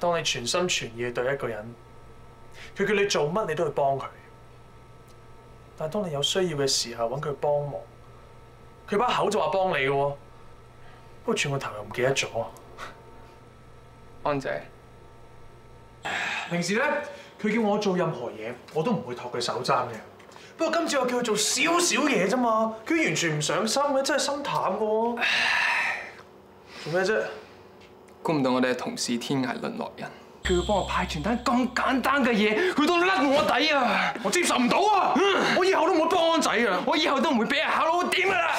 當你全心全意對一個人，佢叫你做乜你都去幫佢。但係當你有需要嘅時候揾佢幫忙，佢把口就話幫你嘅喎，不過轉個頭又唔記得咗。 安姐， 平時咧，佢叫我做任何嘢，我都唔會托佢手踭嘅。不過今次我叫佢做少少嘢啫嘛，佢完全唔上心嘅，真係心淡嘅喎。做咩啫？ 估唔到我哋嘅同事天涯淪落人，佢要幫我派傳單咁簡單嘅嘢，佢都甩我底啊！ 我接受唔到啊！我以後都唔會幫安仔啊！ 我以後都唔會俾人考到點噶啦！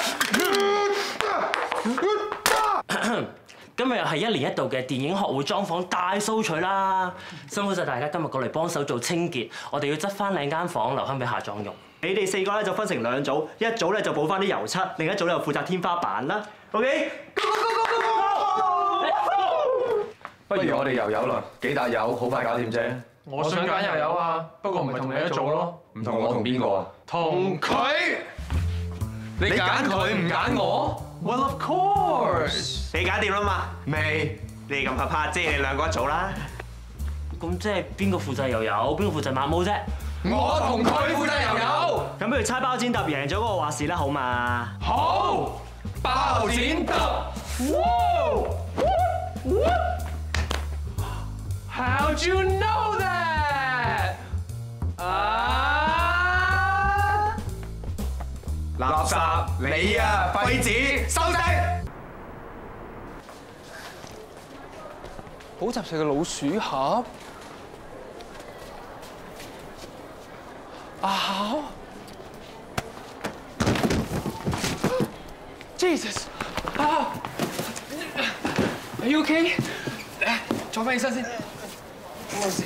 今日又係1年1度嘅電影學會裝房大掃除啦！辛苦晒大家今日過嚟幫手做清潔，我哋要執翻2間房留翻俾下裝用。 你哋4個咧就分成2組，一組咧就補翻啲油漆，另一組咧就負責天花板啦。OK， 不如我哋油油啦，幾笪油好快搞掂啫。 我想揀又有啊，不過唔係同你一組咯。 唔同我同邊個啊？ 同佢。 你揀佢唔揀我 Well of course。 你搞掂啦嘛？ 未？ 你咁怕怕，即係你2個一組啦。 咁即係邊個負責油油，邊個負責抹毛啫？ 我同佢負責油油。 咁不如猜包剪揼，贏咗嗰個話事啦，好嘛？ 好，包剪揼。 How'd you know that？ 垃圾你啊，廢紙收聲！ 補習社嘅老鼠盒啊 ！Jesus 啊 ！Are you okay？ 坐翻起身先，冇事。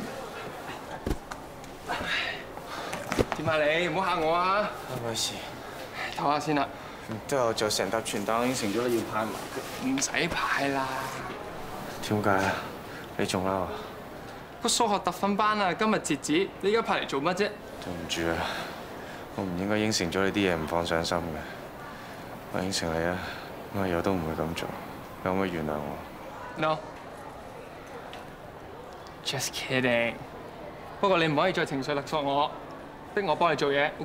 點啊你？唔好嚇我啊！ 冇事， 唞下先啦。 都有做成沓傳單應承咗你要派埋佢。 唔使派啦。 點解啊？你仲嬲啊？ 個數學特訓班啊，今日截止，你而家派嚟做乜啫？ 對唔住啊，我唔應該應承咗你啲嘢唔放上心嘅。我應承你啊，我以後都唔會咁做，你可唔可以原諒我 ？No，just kidding。不過你唔可以再情緒勒索我，逼我幫你做嘢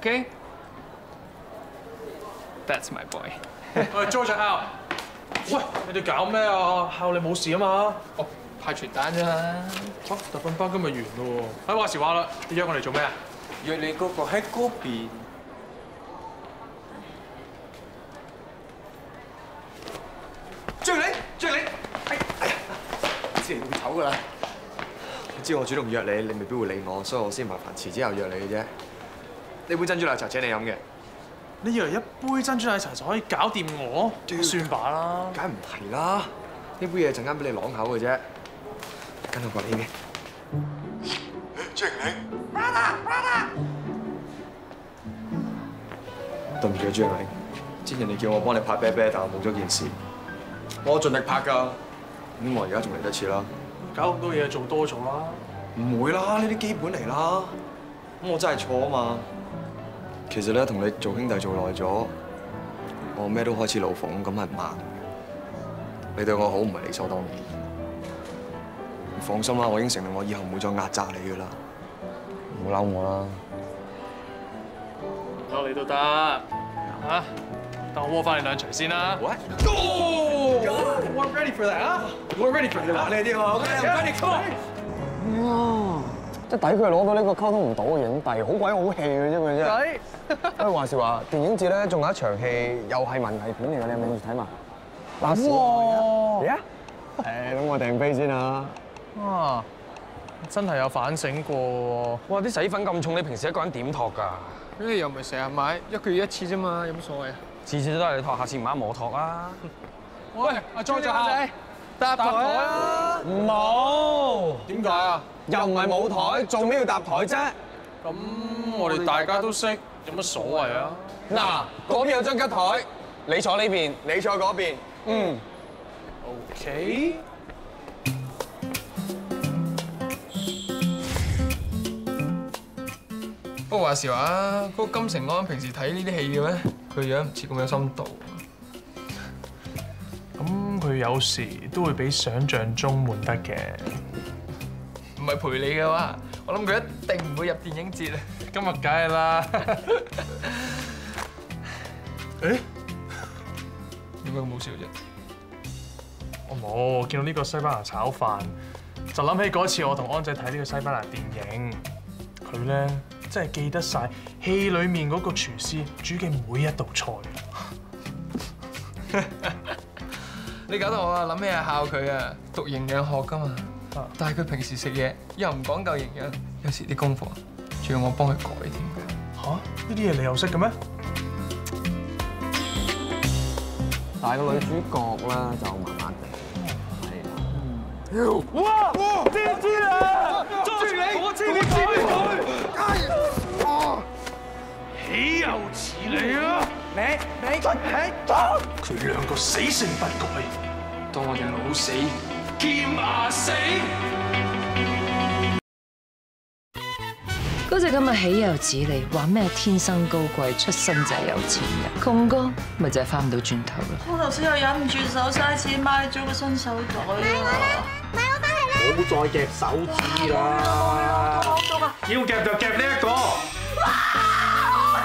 ，OK？That's my boy。 喂 ，George Al， 喂，你哋搞咩啊？Al，你冇事啊嘛？ 哦，派傳單啫嘛。 嚇，特訓班今日完咯喎。話時話啦，你約我嚟做咩啊？ 約你嗰個喺嗰邊。 追你！哎呀，知你會醜噶啦！你知我主動約你，你未必會理我，所以我先麻煩遲之後約你嘅啫。呢杯珍珠奶茶請你飲嘅。 你以為一杯珍珠奶茶就可以搞掂我？算罷啦。 梗唔係啦，呢杯嘢陣間俾你啷口嘅啫。跟我過嚟嘅。張玲。對唔住啊，張玲，之前你叫我幫你拍啤啤，但我冇咗件事。我盡力拍㗎，咁我而家仲嚟得切啦。 搞咁多嘢做多咗啦。 唔會啦，呢啲基本嚟啦。咁我真係錯啊嘛。其實咧，同你做兄弟做耐咗，我咩都開始老馮，咁係唔啱嘅。你對我好唔係理所當然。放心啦，我應承你，我以後唔會再壓榨你㗎啦。唔好嬲我啦。 嬲你都得嚇，等我窩翻你兩錘先啦。 What? We're ready for that 啊 ！We're ready for that。玩呢啲喎 ，OK，ready come on。 哇！即係抵佢攞到呢個溝通唔到嘅影帝，好鬼好戲嘅啫佢真係。不過話時話，電影節咧仲有一場戲，又係文藝片嚟㗎，你有冇去睇嘛？哇！嚟啊！誒，咁我訂飛先啊！ 哇！真係有反省過喎。 哇！啲洗衣粉咁重，你平時一個人點托㗎？ 你又唔係成日買，1個月1次啫嘛，有乜所謂啊？ 次次都係你托，下次唔啱我托啊！ 喂，阿 George 仔，搭台啊！ 唔好， 點解啊？ 又唔係舞台，做咩要搭台啫？ 咁我哋大家都識，有乜所謂啊？ 嗱，嗰邊有張吉台，你坐呢邊，你坐嗰邊。嗯。 OK。 不過話時話，嗰個金城安平時睇呢啲戲嘅咩？佢樣唔似咁有深度。 咁佢有時都會比想像中悶得嘅。 唔係陪你嘅話，我諗佢一定唔會入電影節啊！ 今日梗係啦。誒， 點解咁好笑啫？ 我冇見到呢個西班牙炒飯，就諗起嗰次我同安仔睇呢個西班牙電影，佢咧真係記得晒戲裡面嗰個廚師煮嘅每一道菜。 你搞到我啊諗起係孝佢啊，讀營養學㗎嘛。但係佢平時食嘢又唔講究營養，有時啲功課仲要我幫佢改添嘅。 嚇？呢啲嘢你又識嘅咩？ 但係個女主角咧就麻麻地，係啦。 哇！知啦！捉住你！我知你豈有此理啊！你佢兩個死性不改， 當我哋老死劍牙死。 嗰隻咁嘅豈有此理，話咩天生高貴，出身就係有錢人，窮哥咪就係翻唔到轉頭咯。 我頭先又忍唔住手嘥錢買咗個新手袋啊！ 買我翻去啦！ 唔好再夾手指啦！ 我要夾就夾呢一個。